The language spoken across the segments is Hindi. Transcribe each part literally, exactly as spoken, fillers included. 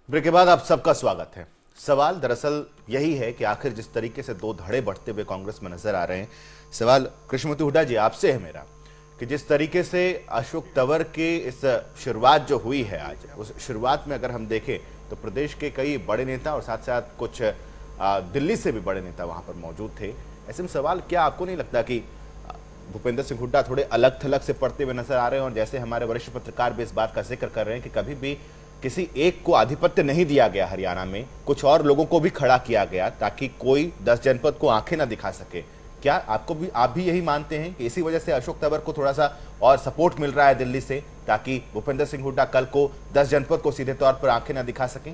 ब्रेक के बाद आप सबका स्वागत है। सवाल दरअसल यही है कि आखिर जिस तरीके से दो धड़े बढ़ते हुए कांग्रेस में नजर आ रहे हैं, सवाल कृष्णमूर्ति हुड्डा जी आपसे है मेरा कि जिस तरीके से अशोक तंवर की इस शुरुआत जो हुई है आज, उस शुरुआत में अगर हम देखें तो प्रदेश के कई बड़े नेता और साथ साथ कुछ दिल्ली से भी बड़े नेता वहां पर मौजूद थे। ऐसे में सवाल, क्या आपको नहीं लगता कि भूपेंद्र सिंह हुड्डा थोड़े अलग थलग से पढ़ते हुए नजर आ रहे हैं? और जैसे हमारे वरिष्ठ पत्रकार भी इस बात का जिक्र कर रहे हैं कि कभी भी किसी एक को आधिपत्य नहीं दिया गया हरियाणा में, कुछ और लोगों को भी खड़ा किया गया ताकि कोई दस जनपद को आंखें ना दिखा सके। क्या आपको भी आप भी यही मानते हैं कि इसी वजह से अशोक तंवर को थोड़ा सा और सपोर्ट मिल रहा है दिल्ली से, ताकि भूपेंद्र सिंह हुड्डा कल को दस जनपद को सीधे तौर पर आंखें ना दिखा सकें?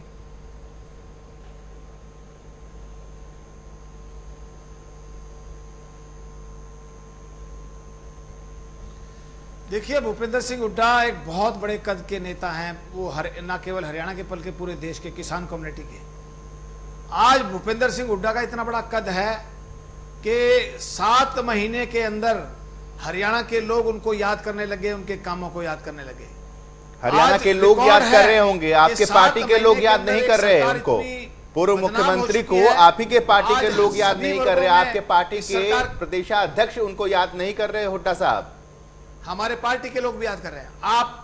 देखिए, भूपेंद्र सिंह हुड्डा एक बहुत बड़े कद के नेता हैं। वो हर न केवल हरियाणा के बल्कि पूरे देश के किसान कम्युनिटी के। आज भूपेंद्र सिंह हुड्डा का इतना बड़ा कद है कि सात महीने के अंदर हरियाणा के लोग उनको याद करने लगे, उनके कामों को याद करने लगे। हरियाणा के लोग याद कर रहे होंगे, आपके पार्टी के लोग याद नहीं कर रहे हैं उनको। पूर्व मुख्यमंत्री को आप ही के पार्टी के लोग याद नहीं कर रहे, आपके पार्टी के प्रदेशाध्यक्ष उनको याद नहीं कर रहे। हुड्डा साहब, हमारे पार्टी के लोग भी याद कर रहे हैं। आप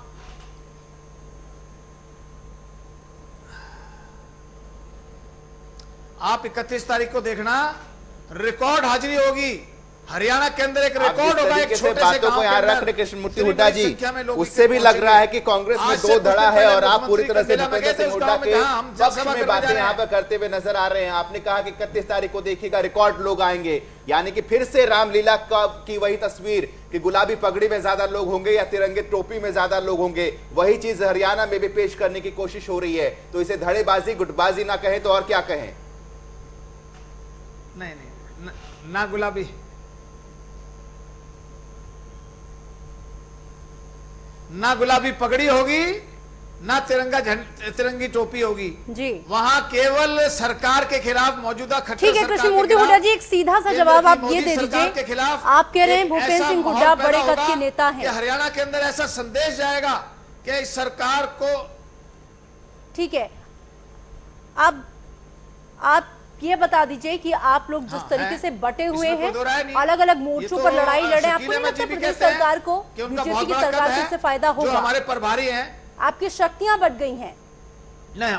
आप इकतीस तारीख को देखना, रिकॉर्ड हाजिरी होगी हरियाणा के अंदर। एक रिकॉर्ड होगा एक छोटे से गांव को यहाँ रख रहे कृष्णमूर्ति हुड्डा जी, उससे भी लग रहा है कि कांग्रेस में दो धड़ा है और आप पूरी तरह से भूपेंद्र सिंह हुड्डा के पक्ष में बातें यहाँ पर करते हुए नजर आ रहे हैं। आपने कहा कि इकतीस तारीख को देखिएगा रिकॉर्ड लोग आएंगे, यानी कि फिर से रामलीला की वही तस्वीर कि गुलाबी पगड़ी में ज्यादा लोग होंगे या तिरंगे टोपी में ज्यादा लोग होंगे। वही चीज हरियाणा में भी पेश करने की कोशिश हो रही है। तो इसे धड़ेबाजी गुटबाजी ना कहें तो और क्या कहें? नहीं नहीं, ना गुलाबी, ना गुलाबी पगड़ी होगी, ना तिरंगा तिरंगी टोपी होगी जी। वहां केवल सरकार के खिलाफ मौजूदा खट्टर। ठीक है कृष्णमूर्ति हुड्डा जी, एक सीधा सा जवाब आप ये दे दीजिए। आप कह रहे हैं भूपेंद्र सिंह हुड्डा बड़े कद के नेता हैं, हरियाणा के अंदर ऐसा संदेश जाएगा कि इस सरकार को। ठीक है, अब आप ये बता दीजिए कि आप लोग जिस हाँ, तरीके से बटे हुए हैं, अलग अलग मोर्चों तो पर लड़ाई लड़े, आपको नहीं लगता प्रदेश सरकार को, बीजेपी की सरकार को इससे फायदा होगा? जो हमारे प्रभारी हैं, आपकी शक्तियां बढ़ गई हैं। नहीं,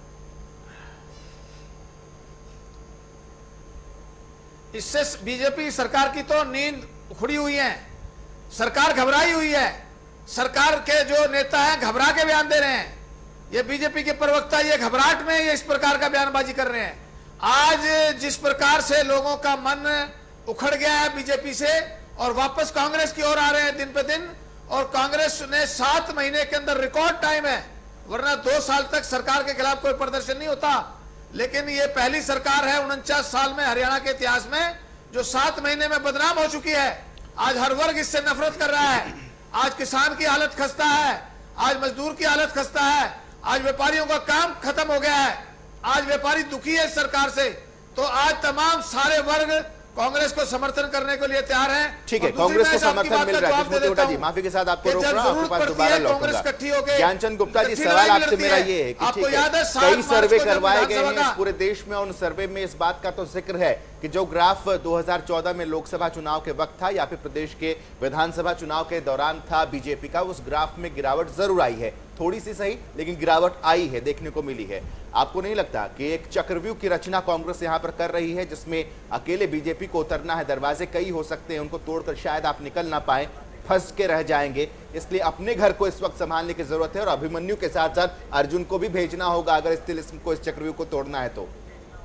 इससे बीजेपी सरकार की तो नींद उखड़ी हुई है। सरकार घबराई हुई है। सरकार के जो नेता हैं घबरा के बयान दे रहे हैं। ये बीजेपी के प्रवक्ता ये घबराहट में ये इस प्रकार का बयानबाजी कर रहे हैं। आज जिस प्रकार से लोगों का मन उखड़ गया है बीजेपी से और वापस कांग्रेस की ओर आ रहे हैं दिन पे दिन, और कांग्रेस ने सात महीने के अंदर रिकॉर्ड टाइम है, वरना दो साल तक सरकार के खिलाफ कोई प्रदर्शन नहीं होता। लेकिन ये पहली सरकार है उनचास साल में हरियाणा के इतिहास में जो सात महीने में बदनाम हो चुकी है। आज हर वर्ग इससे नफरत कर रहा है। आज किसान की हालत खस्ता है, आज मजदूर की हालत खस्ता है, आज व्यापारियों का काम खत्म हो गया है, आज व्यापारी दुखी है सरकार से। तो आज तमाम सारे वर्ग कांग्रेस को समर्थन करने के लिए तैयार हैं। ठीक है, कांग्रेस को समर्थन मिल रहा है। जी, माफी के साथ आपको रोक रहा हूं, आपके पास दोबारा लौटूंगा। ज्ञानचंद गुप्ता जी, सवाल आपसे मेरा ये है कि ठीक है, कई सर्वे करवाए गए हैं इस पूरे देश में, और उन सर्वे में इस बात का तो जिक्र है कि जो ग्राफ दो हज़ार चौदह में लोकसभा चुनाव के वक्त था या फिर प्रदेश के विधानसभा चुनाव के दौरान था बीजेपी का, उस ग्राफ में गिरावट जरूर आई है, थोड़ी सी सही लेकिन गिरावट आई है, देखने को मिली है। आपको नहीं लगता कि एक चक्रव्यूह की रचना कांग्रेस यहां पर कर रही है, जिसमें अकेले बीजेपी को उतरना है? दरवाजे कई हो सकते हैं, उनको तोड़कर शायद आप निकल ना पाए, फंस के रह जाएंगे। इसलिए अपने घर को इस वक्त संभालने की जरूरत है और अभिमन्यु के साथ साथ अर्जुन को भी भेजना होगा अगर इस तिलिस्म को, इस चक्रव्यूह को तोड़ना है तो।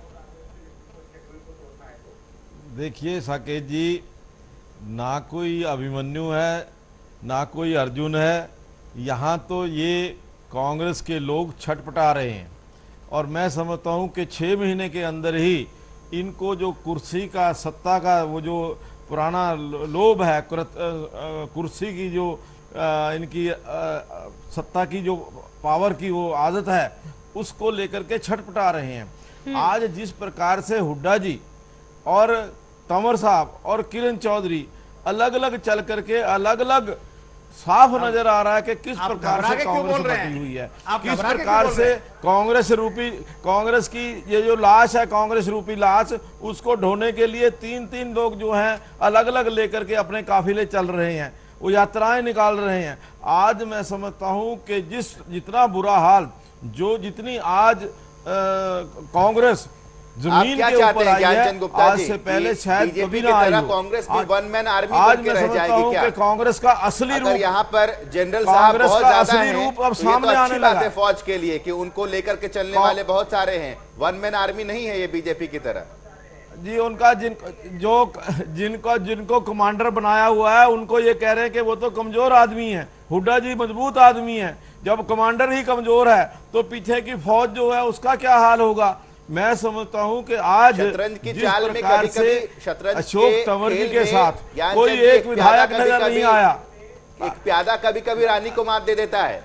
देखिए साकेत जी, ना कोई अभिमन्यु है ना कोई अर्जुन है, यहाँ तो ये कांग्रेस के लोग छटपटा रहे हैं। और मैं समझता हूँ कि छः महीने के अंदर ही इनको जो कुर्सी का, सत्ता का वो जो पुराना लोभ है, कुर्सी की जो इनकी सत्ता की जो पावर की वो आदत है, उसको लेकर के छटपटा रहे हैं। आज जिस प्रकार से हुड्डा जी और तंवर साहब और किरण चौधरी अलग अलग चल करके अलग अलग साफ नजर आ रहा है कि किस प्रकार से कांग्रेस बटी हुई है, किस प्रकार से कांग्रेस रूपी कांग्रेस की ये जो लाश है, कांग्रेस रूपी लाश, उसको ढोने के लिए तीन तीन लोग जो हैं अलग अलग लेकर के अपने काफिले चल रहे हैं, वो यात्राएं निकाल रहे हैं। आज मैं समझता हूं कि जिस जितना बुरा हाल, जो जितनी आज कांग्रेस जमीन के ऊपर आई है, आज से पहले शायद कभी ना आई हो। कांग्रेस भी वन मैन आर्मी आज मैं समझता हूं कि कांग्रेस का असली रूप, यहाँ पर जनरल साहब बहुत ज्यादा हैं, रूप अब सामने आने लगा है फौज के लिए कि उनको लेकर के चलने वाले बहुत सारे हैं। वन मैन आर्मी नहीं है ये बीजेपी की तरह जी। उनका जिन जो जिनको जिनको कमांडर बनाया हुआ है, उनको ये कह रहे हैं कि वो तो कमजोर आदमी है, हुड्डा जी मजबूत आदमी है। जब कमांडर ही कमजोर है तो पीछे की फौज जो है उसका क्या हाल होगा। मैं समझता हूं कि आज शतरंज की जिस चाल में प्रकार कभी से कभी अशोक तंवर जी के साथ कोई एक विधायक नजर नहीं आया, एक प्यादा कभी कभी रानी को मात दे देता है।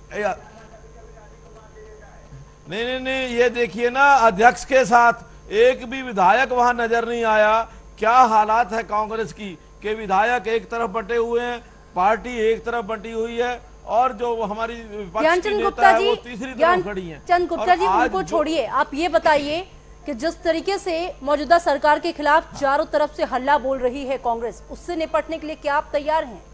नहीं नहीं नहीं, ये देखिए ना, अध्यक्ष के साथ एक भी विधायक वहां नजर नहीं आया। क्या हालात है कांग्रेस की कि विधायक एक तरफ बटे हुए हैं, पार्टी एक तरफ बटी हुई है, और जो हमारी ज्ञानचंद गुप्ता जी, वो तीसरी तरफ खड़ी हैं। चंद गुप्ता जी, उनको छोड़िए, आप ये बताइए कि जिस तरीके से मौजूदा सरकार के खिलाफ चारों तरफ से हल्ला बोल रही है कांग्रेस, उससे निपटने के लिए क्या आप तैयार हैं?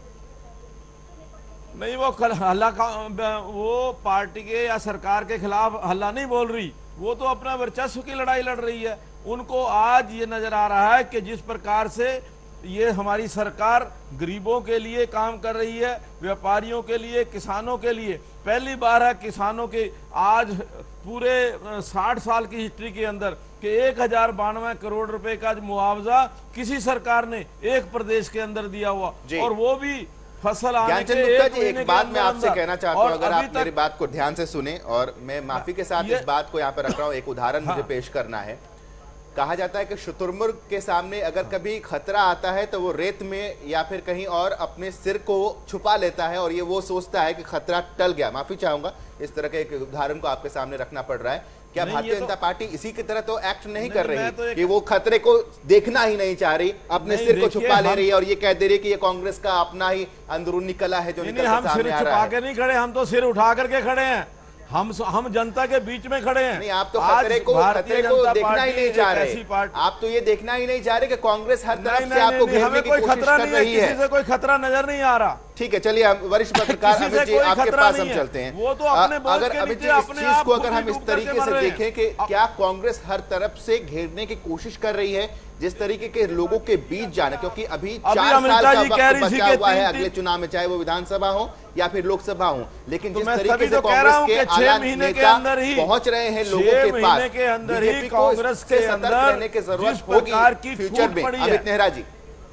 नहीं, वो हल्ला वो पार्टी के या सरकार के खिलाफ हल्ला नहीं बोल रही, वो तो अपना वर्चस्व की लड़ाई लड़ रही है। उनको आज ये नजर आ रहा है कि जिस प्रकार से ये हमारी सरकार गरीबों के लिए काम कर रही है, व्यापारियों के लिए, किसानों के लिए, पहली बार है किसानों के आज पूरे साठ साल की हिस्ट्री के अंदर कि एक हजार बानवे करोड़ रुपए का मुआवजा किसी सरकार ने एक प्रदेश के अंदर दिया हुआ, और वो भी फसल आने के एक जी। एक बात मैं आपसे कहना चाहता हूं, अगर आप मेरी बात को ध्यान से सुने, और मैं माफी के साथ इस बात को यहाँ पे रख रहा हूँ, एक उदाहरण मुझे पेश करना है। कहा जाता है कि शुतुरमुर्ग के सामने अगर कभी खतरा आता है तो वो रेत में या फिर कहीं और अपने सिर को छुपा लेता है, और ये वो सोचता है कि खतरा टल गया। माफी चाहूंगा, इस तरह के एक उदाहरण को आपके सामने रखना पड़ रहा है। क्या भारतीय जनता तो, पार्टी इसी की तरह तो एक्ट नहीं, नहीं कर रही तो कि वो खतरे को देखना ही नहीं चाह रही, अपने सिर को छुपा ले रही है, और ये कह दे रही है कि ये कांग्रेस का अपना ही अंदरूनी कला है जो निकल के सामने आ रहा है। के नहीं खड़े, हम तो सिर उठा करके खड़े हैं, हम हम जनता के बीच में खड़े हैं। नहीं, आप तो खतरे को खतरे को देखना ही नहीं चाह रहे। आप तो ये देखना ही नहीं चाह रहे कि कांग्रेस हर तरफ से आपको घेरने की कोशिश कर रही है। किसी से कोई खतरा नजर नहीं आ रहा। ठीक है, चलिए हम वरिष्ठ पत्रकार अमित जी आपके पास हम चलते हैं। वो तो अपने अगर अमित जी इस चीज को अगर हम इस तरीके से देखें कि क्या कांग्रेस हर तरफ से घेरने की कोशिश कर रही है, जिस तरीके के लोगों के बीच जाना, क्योंकि अभी चार साल का वक्त बचा हुआ है अगले चुनाव में, चाहे वो विधानसभा हो या फिर लोकसभा हो, लेकिन जिस तरीके से कांग्रेस के आला नेता पहुंच रहे हैं लोगों के पास, बीजेपी को इससे सतर्क रहने की जरूरत होगी फ्यूचर में। अमित नेहरा जी।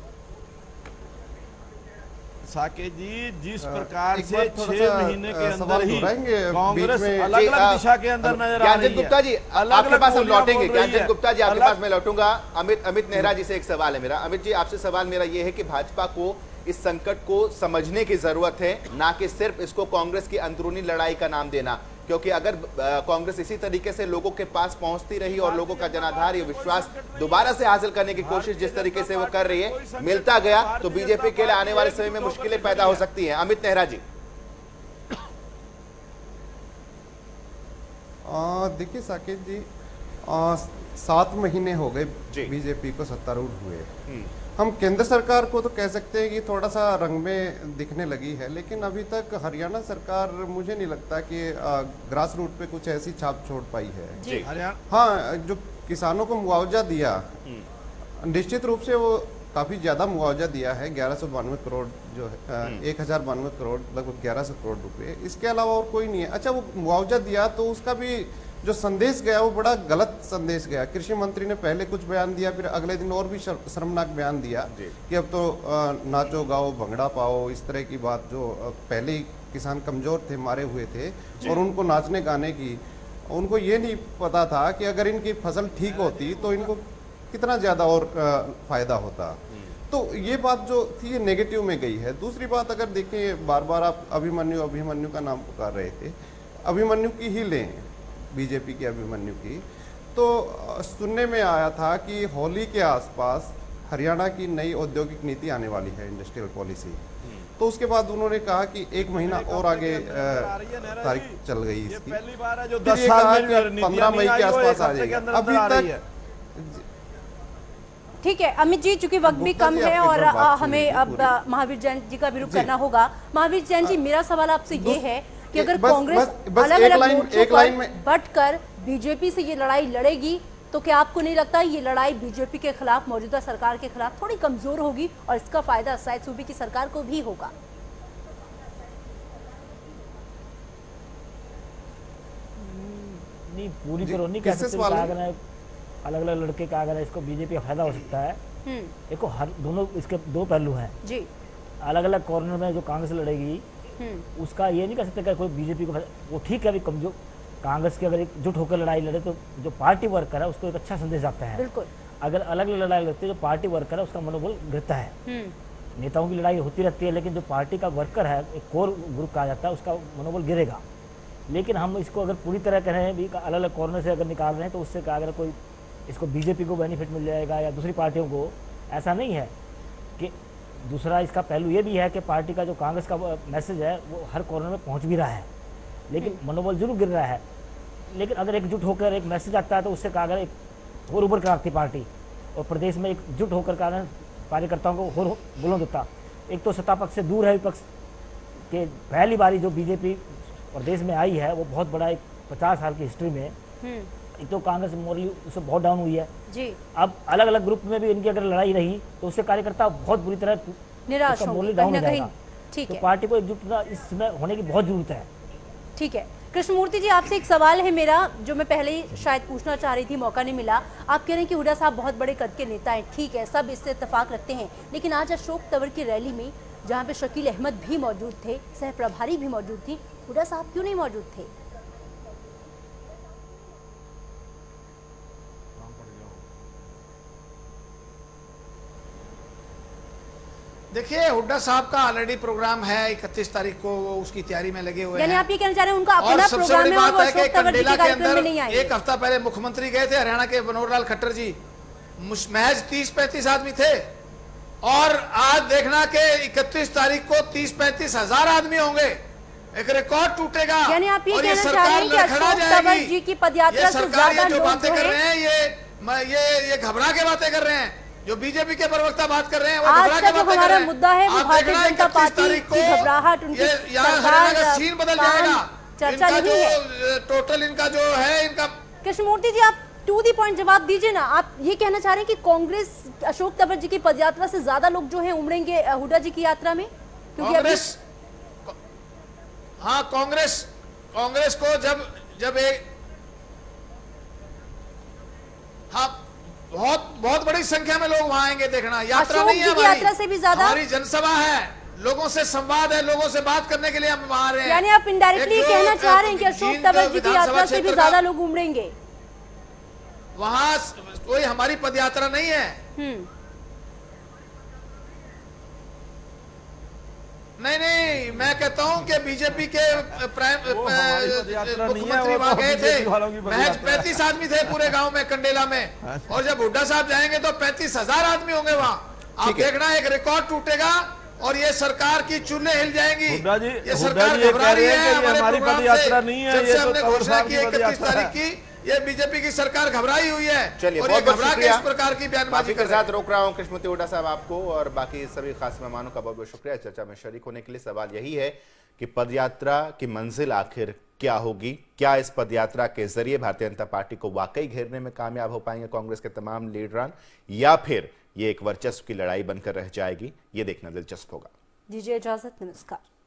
साकेत जी, जिस प्रकार से छह महीने के अंदर ही कांग्रेस अलग अलग दिशा के अंदर नजर आ रही है। गुप्ता जी आपके पास हम लौटेंगे, ज्ञानचंद गुप्ता जी आपके पास मैं लौटूंगा। अमित अमित नेहरा जी से एक सवाल है मेरा। अमित जी, आपसे सवाल मेरा ये है कि भाजपा को इस संकट को समझने की जरूरत है, ना कि सिर्फ इसको कांग्रेस की अंदरूनी लड़ाई का नाम देना, क्योंकि अगर कांग्रेस इसी तरीके से लोगों के पास पहुंचती रही और लोगों का जनाधार या विश्वास दोबारा से हासिल करने की कोशिश जिस तरीके से वो कर रही है मिलता गया, तो बीजेपी के लिए आने वाले समय में मुश्किलें पैदा हो सकती हैं। अमित नेहरा जी। देखिए साकेत जी, आ, सात महीने हो गए बीजेपी को सत्तारूढ़ हुए। हम केंद्र सरकार को तो कह सकते हैं कि थोड़ा सा रंग में दिखने लगी है, लेकिन अभी तक हरियाणा सरकार मुझे नहीं लगता कि ग्रास रूट पे कुछ ऐसी छाप छोड़ पाई है। जी। हाँ, जो किसानों को मुआवजा दिया, निश्चित रूप से वो काफी ज्यादा मुआवजा दिया है, ग्यारह सौ बानवे करोड़ जो है, एक हजार बानवे करोड़, लगभग ग्यारह सौ करोड़ रुपए। इसके अलावा और कोई नहीं है। अच्छा, वो मुआवजा दिया तो उसका भी जो संदेश गया वो बड़ा गलत संदेश गया। कृषि मंत्री ने पहले कुछ बयान दिया, फिर अगले दिन और भी शर्मनाक बयान दिया कि अब तो नाचो गाओ भंगड़ा पाओ, इस तरह की बात। जो पहले ही किसान कमजोर थे, मारे हुए थे, और उनको नाचने गाने की, उनको ये नहीं पता था कि अगर इनकी फसल ठीक होती तो इनको कितना ज्यादा और फायदा होता। तो ये बात जो थी ये नेगेटिव में गई है। दूसरी बात, अगर देखें, बार बार आप अभिमन्यु अभिमन्यु का नाम पुकार रहे थे, अभिमन्यु की ही लें, बीजेपी की अभिमन्यु की, तो सुनने में आया था कि होली के आसपास हरियाणा की नई औद्योगिक नीति आने वाली है, इंडस्ट्रियल पॉलिसी। तो उसके बाद उन्होंने कहा कि एक महीना और आगे तारीख चल गई इसकी। पहली बार है जो फिर दस ये साल कहा में कि पंद्रह मई के आसपास आ जाएगी। अभी तक ठीक है अमित जी, चूंकि वक्त भी कम है और आ, हमें अब महावीर जैन जी का भी रुख करना होगा। महावीर जैन जी, मेरा सवाल आपसे ये है कि अगर कांग्रेस अलग अलग मोर्चों पर बंटकर बीजेपी से ये लड़ाई लड़ेगी तो क्या आपको नहीं लगता ये लड़ाई बीजेपी के खिलाफ, मौजूदा सरकार के खिलाफ थोड़ी कमजोर होगी और इसका फायदा शायद सूबे की सरकार को भी होगा? नहीं, पूरी तरह नहीं कह सकते। अलग अलग लड़के का अगर इसको बीजेपी का फायदा हो सकता है। देखो हर दोनों इसके दो पहलू हैं जी। अलग अलग कॉर्नर में जो कांग्रेस लड़ेगी उसका ये नहीं कह सकते कि कोई बीजेपी को, वो ठीक है अभी कमजोर कांग्रेस की अगर एकजुट होकर लड़ाई लड़े तो जो पार्टी वर्कर है उसको एक अच्छा संदेश आता है। बिल्कुल। अगर अलग अलग लड़ाई लड़ते जो पार्टी वर्कर है उसका मनोबल गिरता है। नेताओं की लड़ाई होती रहती है लेकिन जो पार्टी का वर्कर है, एक कोर ग्रुप कहा जाता है, उसका मनोबल गिरेगा। लेकिन हम इसको अगर पूरी तरह कह रहे हैं भी अलग अलग कॉर्नर से अगर निकाल रहे हैं तो उससे अगर कोई इसको बीजेपी को बेनिफिट मिल जाएगा या दूसरी पार्टियों को, ऐसा नहीं है। कि दूसरा इसका पहलू ये भी है कि पार्टी का जो कांग्रेस का मैसेज है वो हर कॉर्नर में पहुंच भी रहा है लेकिन मनोबल जरूर गिर रहा है। लेकिन अगर एकजुट होकर एक मैसेज आता है तो उससे कहा अगर एक और ऊपर कराती पार्टी और प्रदेश में एकजुट होकर कारण कार्यकर्ताओं को और बुलंद होता। एक तो सत्ता पक्ष से दूर है विपक्ष के, पहली बारी जो बीजेपी प्रदेश में आई है वो बहुत बड़ा एक पचास साल की हिस्ट्री में, एक तो कांग्रेस मोरली उससे बहुत डाउन हुई है जी। अब अलग अलग ग्रुप में भी इनकी अगर लड़ाई रही तो उससे कार्यकर्ता बहुत बुरी तरह निराश होंगे, डाउन हो जाएगा। ठीक है, तो पार्टी को एकजुट इसमें होने की बहुत जरूरत है। ठीक है कृष्णमूर्ति जी, आपसे एक सवाल है मेरा जो मैं पहले ही शायद पूछना चाह रही थी, मौका नहीं मिला। आप कह रहे हैं कि हुड्डा साहब बहुत बड़े कद के नेता हैं, ठीक है, सब इससे इत्तेफाक रखते हैं, लेकिन आज अशोक तंवर की रैली में जहाँ पे शकील अहमद भी मौजूद थे, सह प्रभारी भी मौजूद थी, हुड्डा साहब क्यों नहीं मौजूद थे? देखिए हुड्डा साहब का ऑलरेडी प्रोग्राम है इकतीस तारीख को, वो उसकी तैयारी में लगे हुए हैं। यानी आप ये कहना चाह रहे हैं उनका अपना प्रोग्राम है और वो अशोक तंवर जी के कार्यक्रम में नहीं आएंगे? एक हफ्ता पहले मुख्यमंत्री गए थे हरियाणा के मनोहर लाल खट्टर जी, महज तीस पैंतीस आदमी थे और आज देखना कि इकतीस तारीख को तीस पैंतीस हजार आदमी होंगे, एक रिकॉर्ड टूटेगा। यानी आप ये कहना चाह रहे हैं कि अशोक तंवर जी की पदयात्रा से ज्यादा जो बातें कर रहे हैं ये ये ये घबरा के बातें कर रहे हैं, जो बीजेपी के प्रवक्ता बात कर रहे हैं वो आज का जो हमारा मुद्दा है वो भारतीय जनता पार्टी की घबराहट, उनकी सरकार का सीन बदल जाएगा, चर्चा नहीं है। टोटल इनका जो है इनका। कृष्णमूर्ति जी, आप टू दी पॉइंट जवाब दीजिए ना। आप ये कहना चाह रहे हैं कि कांग्रेस अशोक तंवर जी की पदयात्रा से ज्यादा लोग जो है उमड़ेंगे हुड्डा जी की यात्रा में? क्योंकि कांग्रेस हाँ कांग्रेस कांग्रेस को जब जब एक हाँ बहुत बहुत बड़ी संख्या में लोग वहां आएंगे, देखना यात्रा नहीं है हमारी, यात्रा से भी ज्यादा हमारी जनसभा है, लोगों से संवाद है, लोगों से बात करने के लिए हम वहां रहे हैं। यानी आप इनडायरेक्टली कहना चाह रहे हैं कि अशोक तंवर जी की यात्रा से भी ज्यादा लोग उमड़ेंगे वहां? कोई हमारी पदयात्रा नहीं है। नहीं नहीं, मैं कहता हूं कि बीजेपी के मुख्यमंत्री वहां गए थे, महज पैंतीस आदमी थे पूरे गांव में कंडेला में, और जब हुड्डा साहब जाएंगे तो पैंतीस हजार आदमी होंगे वहां। आप देखना एक रिकॉर्ड टूटेगा और ये सरकार की चूल्हे हिल जाएंगी। ये सरकार घबरा रही है हमारी पदयात्रा नहीं है, जब से हमने घोषणा की इकतीस तारीख की, ये बीजेपी की सरकार घबराई हुई है। चलिए, और बहुत ये घबरा के इस प्रकार की बयानबाजी के साथ रोक रहा हूं कृष्णमूर्ति हुड्डा साहब आपको और बाकी सभी खास मेहमानों का बहुत बहुत शुक्रिया चर्चा में शरीक होने के लिए। सवाल यही है कि पदयात्रा की मंजिल आखिर क्या होगी? क्या इस पदयात्रा के जरिए भारतीय जनता पार्टी को वाकई घेरने में कामयाब हो पाएंगे कांग्रेस के तमाम लीडरान, या फिर ये एक वर्चस्व की लड़ाई बनकर रह जाएगी? ये देखना दिलचस्प होगा। दीजिए इजाजत, नमस्कार।